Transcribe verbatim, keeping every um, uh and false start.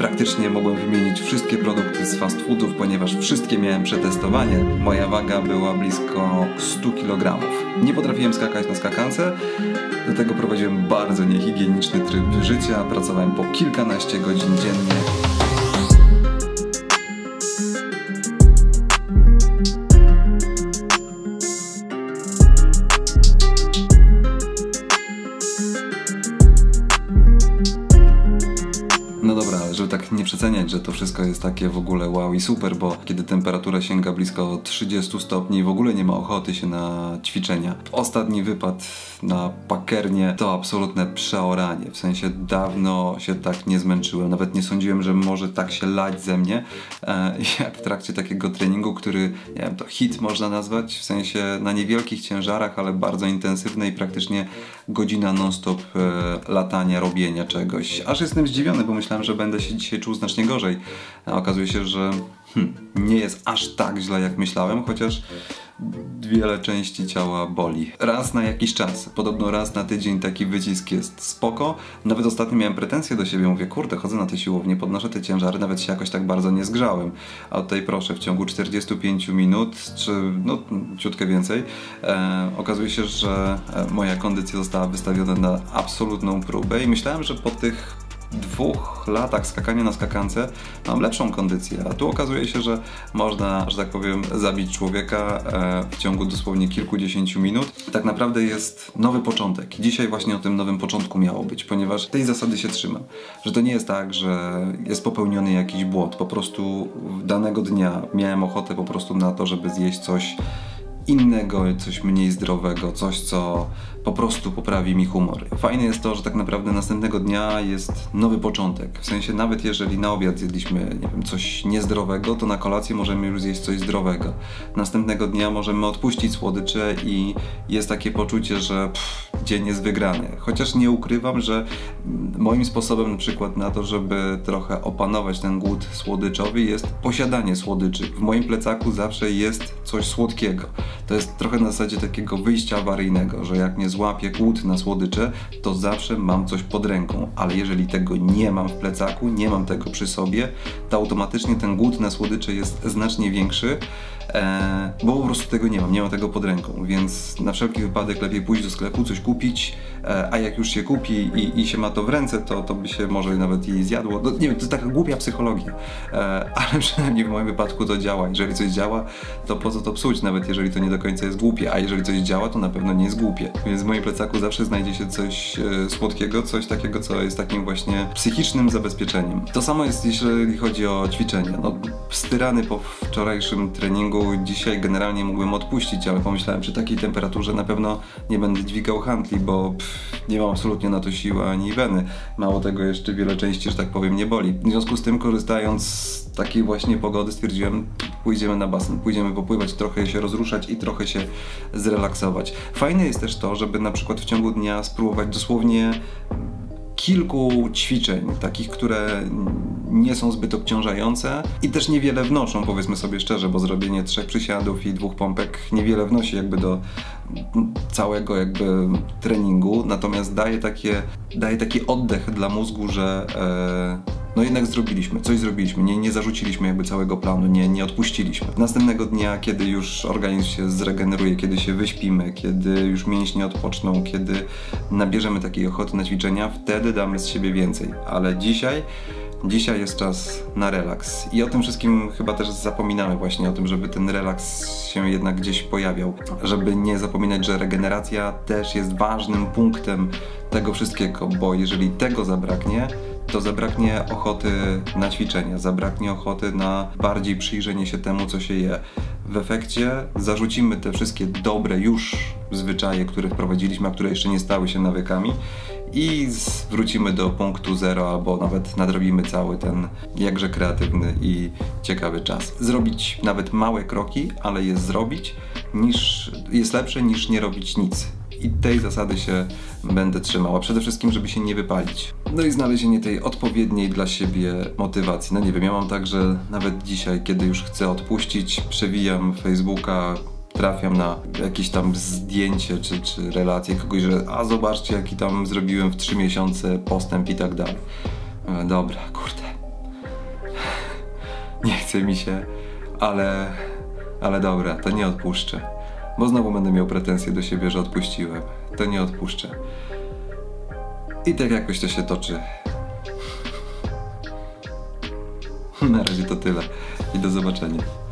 praktycznie mogłem wymienić wszystkie produkty z fast foodów, ponieważ wszystkie miałem przetestowanie. Moja waga była blisko stu kilogramów. Nie potrafiłem skakać na skakance, do tego prowadziłem bardzo niehigieniczny tryb życia, pracowałem po kilkanaście godzin dziennie. No dobra, żeby tak nie przeceniać, że to wszystko jest takie w ogóle wow i super, bo kiedy temperatura sięga blisko trzydziestu stopni, w ogóle nie ma ochoty się na ćwiczenia. Ostatni wypad na Pakernie to absolutne przeoranie, w sensie dawno się tak nie zmęczyłem, nawet nie sądziłem, że może tak się lać ze mnie, e, jak w trakcie takiego treningu, który, nie wiem, to hit można nazwać, w sensie na niewielkich ciężarach, ale bardzo intensywny i praktycznie godzina non-stop e, latania, robienia czegoś. Aż jestem zdziwiony, bo myślałem, że będę się dzisiaj czuł znacznie gorzej. A okazuje się, że hmm, nie jest aż tak źle, jak myślałem, chociaż wiele części ciała boli. Raz na jakiś czas, podobno raz na tydzień taki wycisk jest spoko. Nawet ostatnio miałem pretensje do siebie, mówię, kurde, chodzę na te siłownie, podnoszę te ciężary, nawet się jakoś tak bardzo nie zgrzałem. A tutaj proszę, w ciągu czterdziestu pięciu minut, czy no ciutkę więcej, e, okazuje się, że moja kondycja została wystawiona na absolutną próbę i myślałem, że po tych dwóch latach skakania na skakance mam lepszą kondycję, a tu okazuje się, że można, że tak powiem, zabić człowieka e, w ciągu dosłownie kilkudziesięciu minut. Tak naprawdę jest nowy początek. Dzisiaj właśnie o tym nowym początku miało być, ponieważ tej zasady się trzymam. Że to nie jest tak, że jest popełniony jakiś błąd. Po prostu danego dnia miałem ochotę po prostu na to, żeby zjeść coś innego, coś mniej zdrowego, coś, co po prostu poprawi mi humor. Fajne jest to, że tak naprawdę następnego dnia jest nowy początek. W sensie nawet jeżeli na obiad zjedliśmy, nie wiem, coś niezdrowego, to na kolację możemy już zjeść coś zdrowego. Następnego dnia możemy odpuścić słodycze i jest takie poczucie, że pff, dzień jest wygrany. Chociaż nie ukrywam, że moim sposobem na przykład na to, żeby trochę opanować ten głód słodyczowy, jest posiadanie słodyczy. W moim plecaku zawsze jest coś słodkiego. To jest trochę na zasadzie takiego wyjścia awaryjnego, że jak mnie złapie głód na słodycze, to zawsze mam coś pod ręką, ale jeżeli tego nie mam w plecaku, nie mam tego przy sobie, to automatycznie ten głód na słodycze jest znacznie większy, e, bo po prostu tego nie mam, nie mam tego pod ręką, więc na wszelki wypadek lepiej pójść do sklepu, coś kupić, e, a jak już się kupi i, i się ma to w ręce, to, to by się może nawet jej zjadło. No, nie wiem, to jest taka głupia psychologia, e, ale przynajmniej w moim wypadku to działa. Jeżeli coś działa, to po co to psuć, nawet jeżeli to nie do końca jest głupie, a jeżeli coś działa, to na pewno nie jest głupie. Więc w moim plecaku zawsze znajdzie się coś e, słodkiego, coś takiego, co jest takim właśnie psychicznym zabezpieczeniem. To samo jest, jeżeli chodzi o ćwiczenia. No, styrany po wczorajszym treningu, dzisiaj generalnie mógłbym odpuścić, ale pomyślałem, przy takiej temperaturze na pewno nie będę dźwigał handli, bo pff, nie mam absolutnie na to siły ani weny. Mało tego, jeszcze wiele części, że tak powiem, nie boli. W związku z tym, korzystając z takiej właśnie pogody, stwierdziłem, pójdziemy na basen, pójdziemy popływać, trochę się rozruszać i trochę się zrelaksować. Fajne jest też to, żeby na przykład w ciągu dnia spróbować dosłownie kilku ćwiczeń, takich, które nie są zbyt obciążające i też niewiele wnoszą, powiedzmy sobie szczerze, bo zrobienie trzech przysiadów i dwóch pompek niewiele wnosi jakby do całego jakby treningu, natomiast daje takie, daje taki oddech dla mózgu, że e, no jednak zrobiliśmy, coś zrobiliśmy, nie, nie zarzuciliśmy jakby całego planu, nie, nie odpuściliśmy. Następnego dnia, kiedy już organizm się zregeneruje, kiedy się wyśpimy, kiedy już mięśnie odpoczną, kiedy nabierzemy takiej ochoty na ćwiczenia, wtedy damy z siebie więcej. Ale dzisiaj, dzisiaj jest czas na relaks. I o tym wszystkim chyba też zapominamy właśnie, o tym, żeby ten relaks się jednak gdzieś pojawiał. Żeby nie zapominać, że regeneracja też jest ważnym punktem tego wszystkiego, bo jeżeli tego zabraknie, to zabraknie ochoty na ćwiczenia, zabraknie ochoty na bardziej przyjrzenie się temu, co się je. W efekcie zarzucimy te wszystkie dobre już zwyczaje, które wprowadziliśmy, a które jeszcze nie stały się nawykami i wrócimy do punktu zero, albo nawet nadrobimy cały ten jakże kreatywny i ciekawy czas. Zrobić nawet małe kroki, ale je zrobić, niż, jest lepsze niż nie robić nic. I tej zasady się będę trzymał, a przede wszystkim, żeby się nie wypalić. No i znalezienie tej odpowiedniej dla siebie motywacji. No nie wiem, ja mam tak, że nawet dzisiaj, kiedy już chcę odpuścić, przewijam Facebooka, trafiam na jakieś tam zdjęcie czy, czy relację kogoś, że a zobaczcie, jaki tam zrobiłem w trzy miesiące postęp i tak dalej. Dobra, kurde. nie chce mi się, ale, ale dobra, to nie odpuszczę. Bo znowu będę miał pretensje do siebie, że odpuściłem. To nie odpuszczę. I tak jakoś to się toczy. Na razie to tyle i do zobaczenia.